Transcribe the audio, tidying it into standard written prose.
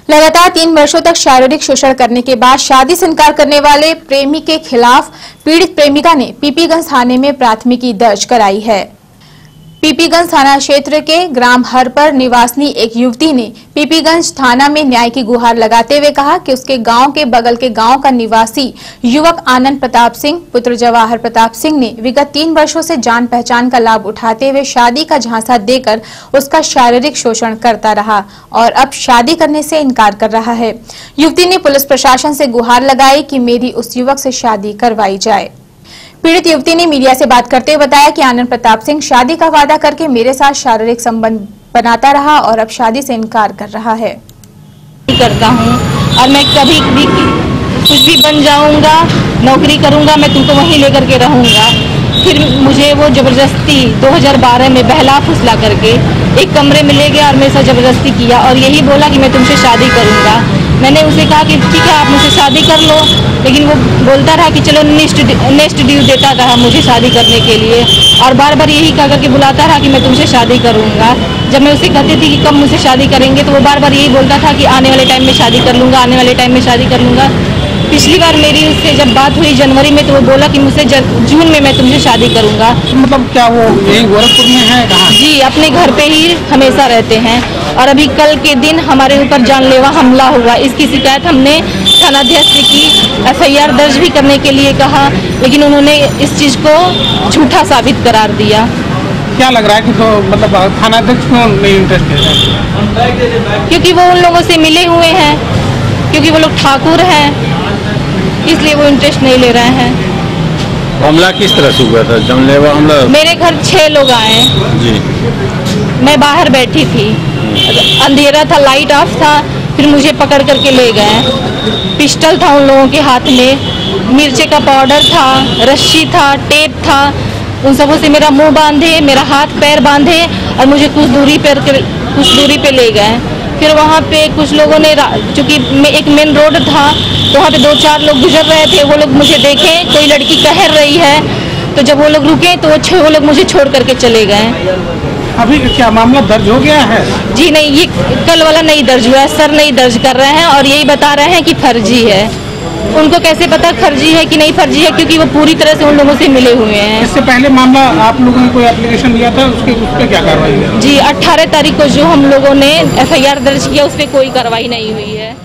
लगातार 3 वर्षों तक शारीरिक शोषण करने के बाद शादी से इनकार करने वाले प्रेमी के खिलाफ पीड़ित प्रेमिका ने पीपीगंज थाने में प्राथमिकी दर्ज कराई है। पीपीगंज थाना क्षेत्र के ग्राम हरपर निवासिनी एक युवती ने पीपीगंज थाना में न्याय की गुहार लगाते हुए कहा कि उसके गांव के बगल के गांव का निवासी युवक आनंद प्रताप सिंह पुत्र जवाहर प्रताप सिंह ने विगत 3 वर्षों से जान पहचान का लाभ उठाते हुए शादी का झांसा देकर उसका शारीरिक शोषण करता रहा और अब शादी करने से इनकार कर रहा है। युवती ने पुलिस प्रशासन से गुहार लगाई कि मेरी उस युवक से शादी करवाई जाए। पीड़ित युवती ने मीडिया से बात करते हुए बताया कि आनंद प्रताप सिंह शादी का वादा करके मेरे साथ शारीरिक संबंध बनाता रहा और अब शादी से इनकार कर रहा है। करता हूँ और मैं कभी भी कुछ भी बन जाऊंगा, नौकरी करूंगा, मैं तुमको वहीं लेकर के रहूंगा। फिर मुझे वो जबरदस्ती 2012 में बहला फुसला करके एक कमरे में ले गया और मेरे साथ जबरदस्ती किया और यही बोला कि मैं तुमसे शादी करूंगा। मैंने उसे कहा कि ठीक है आप मुझसे शादी कर लो, लेकिन वो बोलता रहा कि चलो नेक्स्ट ड्यू देता रहा मुझे शादी करने के लिए और बार बार यही कह करके बुलाता रहा कि मैं तुमसे शादी करूंगा। जब मैं उसे कहती थी कि कब मुझसे शादी करेंगे तो वो बार बार यही बोलता था कि आने वाले टाइम में शादी कर लूंगा, आने वाले टाइम में शादी कर लूंगा। पिछली बार मेरी उससे जब बात हुई जनवरी में तो वो बोला कि मुझसे जून में मैं तुमसे शादी करूंगा। मतलब क्या वो यही गोरखपुर में है? कहाँ? जी, अपने घर पे ही हमेशा रहते हैं और अभी कल के दिन हमारे ऊपर जानलेवा हमला हुआ। इसकी शिकायत हमने थानाध्यक्ष से की, FIR दर्ज भी करने के लिए कहा, लेकिन उन्होंने इस चीज को झूठा साबित करार दिया। क्या लग रहा है कि तो मतलब थानाध्यक्ष क्यों नहीं इंटरेस्टेड है? क्योंकि वो उन लोगों से मिले हुए हैं, क्योंकि वो लोग ठाकुर हैं, इसलिए वो इंटरेस्ट नहीं ले रहे हैं। हमला किस तरह से हुआ था? जानलेवा हमला? मेरे घर 6 लोग आए जी। मैं बाहर बैठी थी, अंधेरा था, लाइट ऑफ था, फिर मुझे पकड़ करके ले गए। पिस्टल था उन लोगों के हाथ में, मिर्चे का पाउडर था, रस्सी था, टेप था, उन सबों से मेरा मुंह बांधे, मेरा हाथ पैर बांधे और मुझे कुछ दूरी पे ले गए। फिर वहाँ पे कुछ लोगों ने, चूँकि एक मेन रोड था तो वहाँ पे 2-4 लोग गुजर रहे थे, वो लोग मुझे देखे कोई लड़की कहर रही है, तो जब वो लोग रुके तो वो लोग मुझे छोड़ करके चले गए। अभी क्या मामला दर्ज हो गया है? जी नहीं, ये कल वाला नहीं दर्ज हुआ है, सर नहीं दर्ज कर रहे हैं और यही बता रहे हैं कि फर्जी है। उनको कैसे पता फर्जी है कि नहीं फर्जी है, क्योंकि वो पूरी तरह से उन लोगों से मिले हुए हैं। इससे पहले मामला आप लोगों ने कोई एप्लीकेशन दिया था, उस पर क्या कार्रवाई हुई? जी, 18 तारीख को जो हम लोगों ने FIR दर्ज किया उस पर कोई कार्रवाई नहीं हुई है।